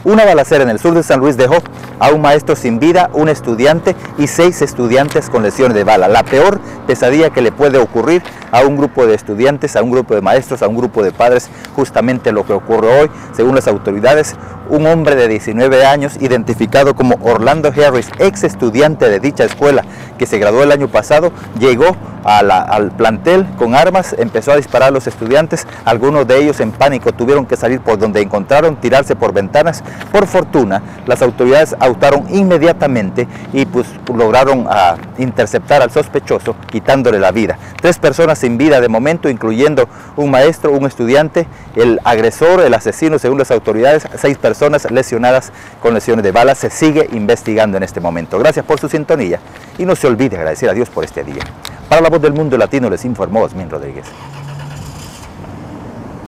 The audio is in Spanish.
Una balacera en el sur de San Luis dejó a un maestro sin vida, un estudiante y 6 estudiantes con lesiones de bala. La peor pesadilla que le puede ocurrir a un grupo de estudiantes, a un grupo de maestros, a un grupo de padres, justamente lo que ocurre hoy. Según las autoridades, un hombre de 19 años, identificado como Orlando Harris, ex estudiante de dicha escuela que se graduó el año pasado, llegó al plantel con armas, empezó a disparar a los estudiantes. Algunos de ellos en pánico tuvieron que salir por donde encontraron, tirarse por ventanas. Por fortuna, las autoridades actuaron inmediatamente y pues lograron interceptar al sospechoso, quitándole la vida. 3 personas sin vida de momento, incluyendo un maestro, un estudiante, el agresor, el asesino, según las autoridades. 6 personas lesionadas con lesiones de bala. Se sigue investigando en este momento. Gracias por su sintonía y no se olvide agradecer a Dios por este día. Para La Voz del Mundo Latino les informó Osmin Rodríguez.